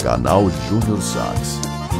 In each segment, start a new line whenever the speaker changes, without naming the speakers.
Canal Júnior Sax.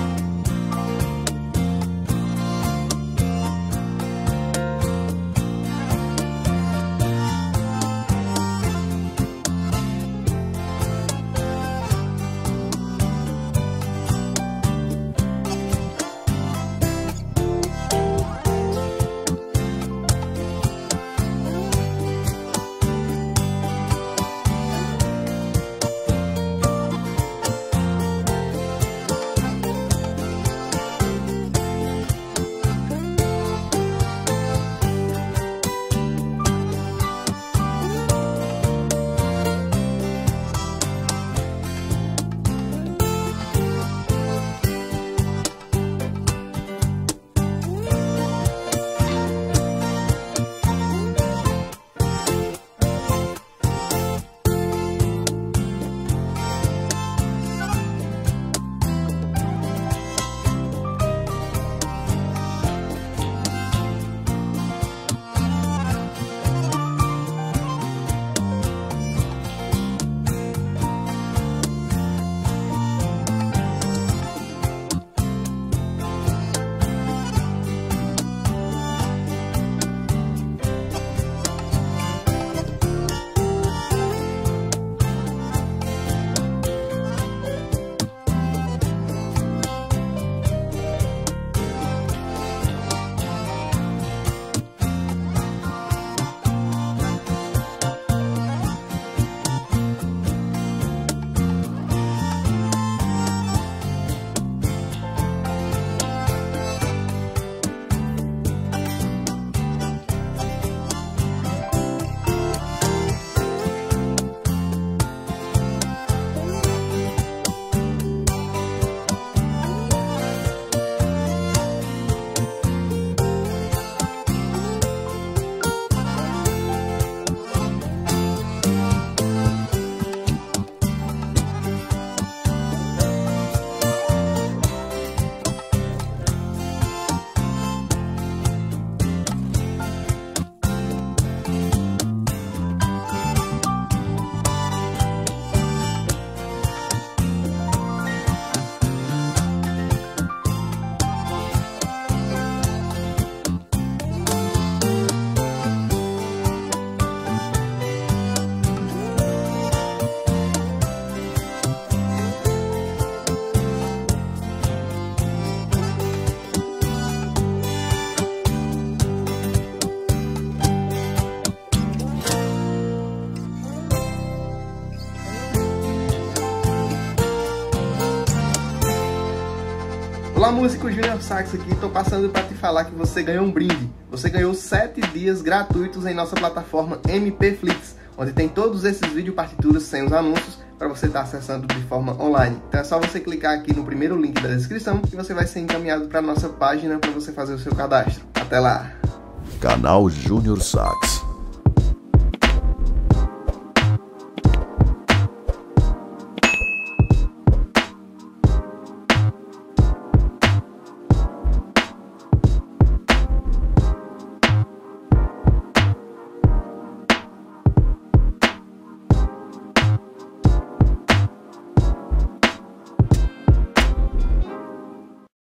Olá, músico Júnior Sax aqui, tô passando para te falar que você ganhou um brinde. Você ganhou 7 dias gratuitos em nossa plataforma MPFlix, onde tem todos esses vídeos partituras sem os anúncios para você estar acessando de forma online. Então é só você clicar aqui no primeiro link da descrição e você vai ser encaminhado para nossa página para você fazer o seu cadastro. Até lá!
Canal Júnior Sax.